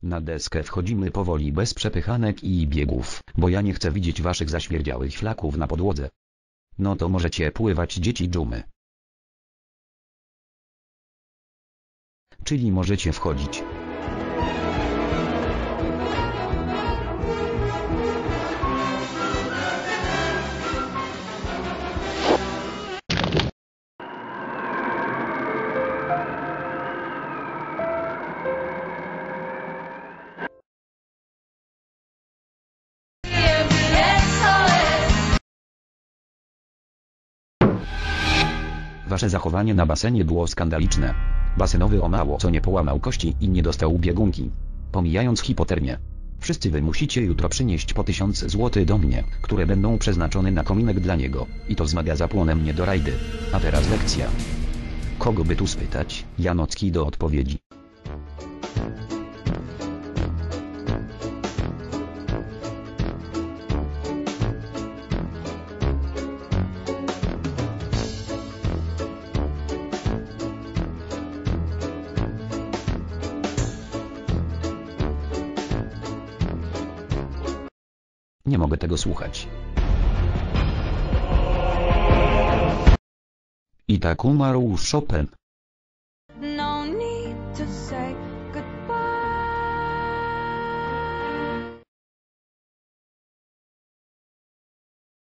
Na deskę wchodzimy powoli bez przepychanek i biegów, bo ja nie chcę widzieć waszych zaśmierdziałych flaków na podłodze. No to możecie pływać, dzieci dżumy. Czyli możecie wchodzić. Wasze zachowanie na basenie było skandaliczne. Basenowy o mało co nie połamał kości i nie dostał biegunki. Pomijając hipotermię. Wszyscy wy musicie jutro przynieść po 1000 zł do mnie, które będą przeznaczone na kominek dla niego, i to z magazapłonem nie do rajdy. A teraz lekcja. Kogo by tu spytać? Janocki do odpowiedzi. Nie mogę tego słuchać. I tak umarł Chopin.